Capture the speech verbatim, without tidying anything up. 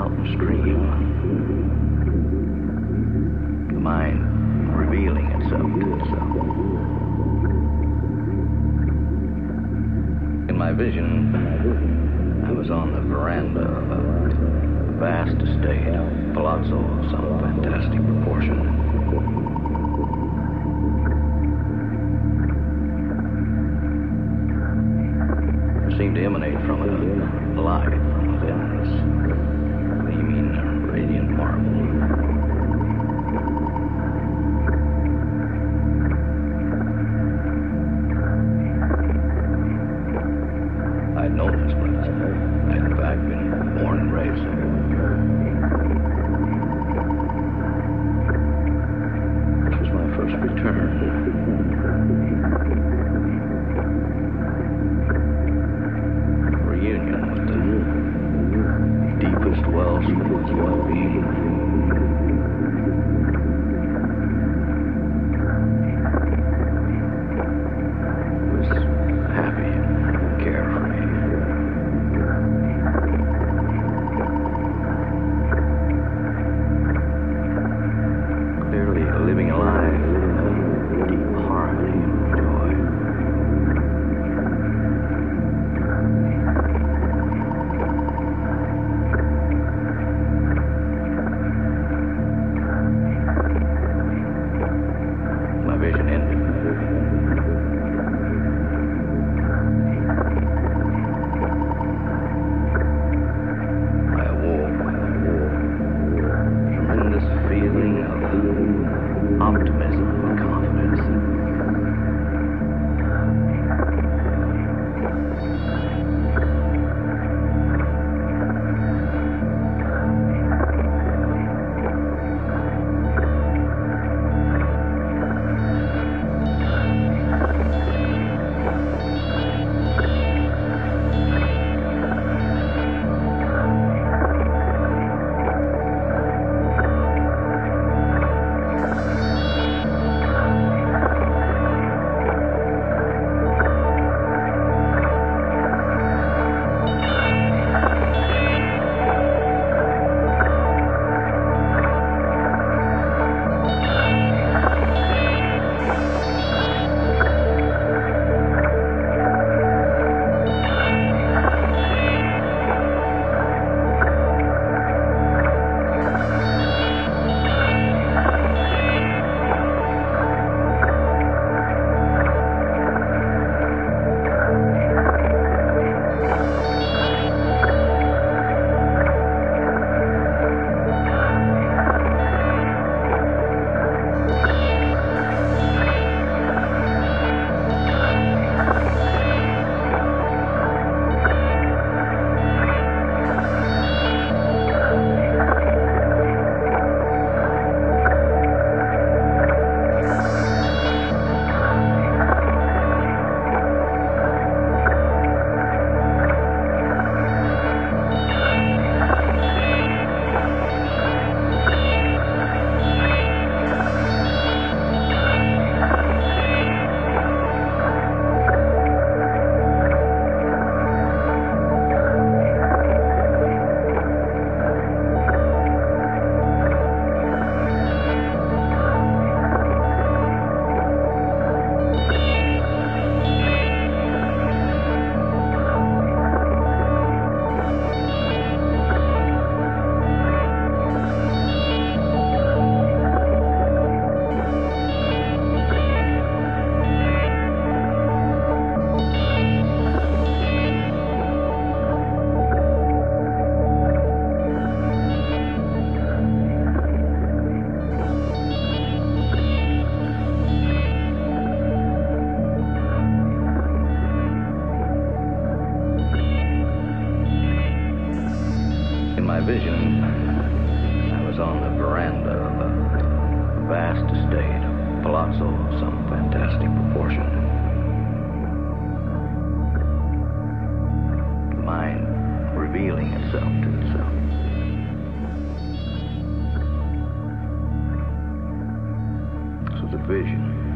mountain stream. The mind revealing itself to itself. In my vision, I was on the veranda of a vast estate, a palazzo of some fantastic proportion. There seemed to emanate from it a light from within this gleaming, radiant marble. I'd known this place. I'd in fact been born and raised there. This was my first return. Reunion with the deepest wells of my being. It was happy and carefree. Clearly living a life of deep harmony and joy. My vision ended. I awoke with a tremendous feeling of optimism and confidence. My vision, I was on the veranda of a vast estate, a palazzo of some fantastic proportion. The mind revealing itself to itself. This was a vision.